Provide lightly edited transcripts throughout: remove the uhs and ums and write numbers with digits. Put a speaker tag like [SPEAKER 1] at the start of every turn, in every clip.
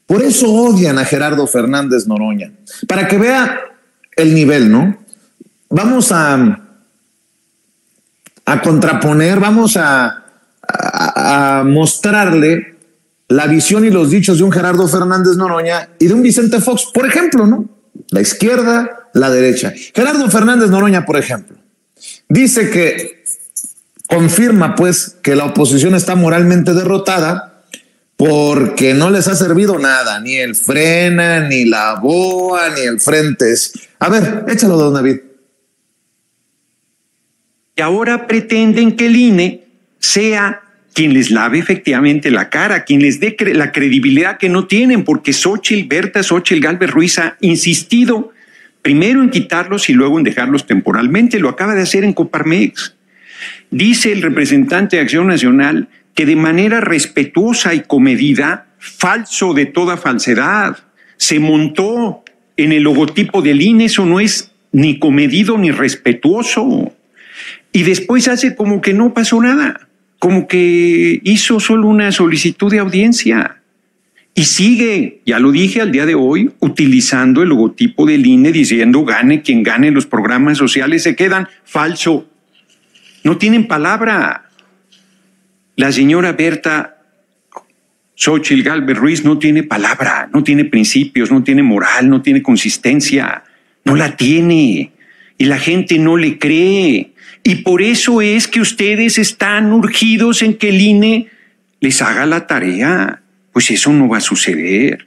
[SPEAKER 1] Por eso odian a Gerardo Fernández Noroña. Para que vea el nivel, ¿no? Vamos a contraponer, vamos a mostrarle la visión y los dichos de un Gerardo Fernández Noroña y de un Vicente Fox, por ejemplo, ¿no? La izquierda, la derecha. Gerardo Fernández Noroña, por ejemplo, dice que confirma, pues, que la oposición está moralmente derrotada porque no les ha servido nada, ni el Frena, ni la BOA, ni el Frente. A ver, échalo, don David.
[SPEAKER 2] Y ahora pretenden que el INE sea quien les lave efectivamente la cara, quien les dé la credibilidad que no tienen, porque Berta Xóchitl Gálvez Ruiz ha insistido primero en quitarlos y luego en dejarlos temporalmente. Lo acaba de hacer en Coparmex. Dice el representante de Acción Nacional que de manera respetuosa y comedida, falso de toda falsedad, se montó en el logotipo del INE. Eso no es ni comedido ni respetuoso. Y después hace como que no pasó nada, como que hizo solo una solicitud de audiencia. Y sigue, ya lo dije al día de hoy, utilizando el logotipo del INE diciendo gane quien gane, los programas sociales se quedan. Falso. No tienen palabra. La señora Berta Xóchitl Gálvez Ruiz no tiene palabra, no tiene principios, no tiene moral, no tiene consistencia, no la tiene. Y la gente no le cree. Y por eso es que ustedes están urgidos en que el INE les haga la tarea. Pues eso no va a suceder.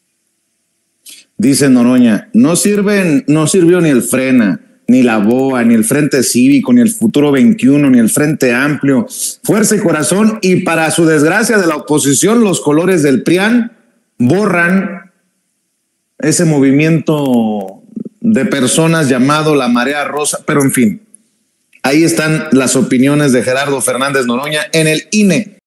[SPEAKER 1] Dice Noroña, no sirvió ni el Frena, ni la BOA, ni el Frente Cívico, ni el Futuro 21, ni el Frente Amplio, Fuerza y Corazón, y para su desgracia de la oposición, los colores del PRIAN borran ese movimiento de personas llamado la Marea Rosa, pero en fin, ahí están las opiniones de Gerardo Fernández Noroña en el INE.